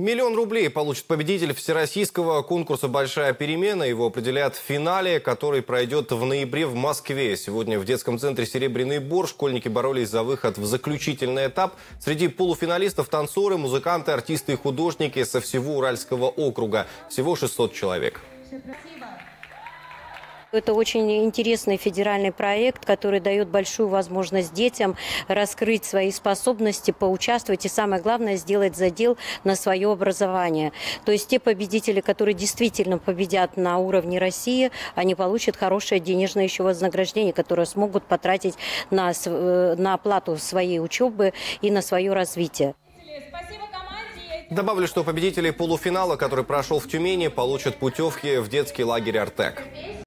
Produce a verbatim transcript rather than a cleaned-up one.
Миллион рублей получит победитель всероссийского конкурса «Большая перемена». Его определят в финале, который пройдет в ноябре в Москве. Сегодня в детском центре «Серебряный бор» школьники боролись за выход в заключительный этап. Среди полуфиналистов танцоры, музыканты, артисты и художники со всего Уральского округа. Всего шестьсот человек. Это очень интересный федеральный проект, который дает большую возможность детям раскрыть свои способности, поучаствовать и, самое главное, сделать задел на свое образование. То есть те победители, которые действительно победят на уровне России, они получат хорошее денежное еще вознаграждение, которое смогут потратить на, на оплату своей учебы и на свое развитие. Добавлю, что победители полуфинала, который прошел в Тюмени, получат путевки в детский лагерь «Артек».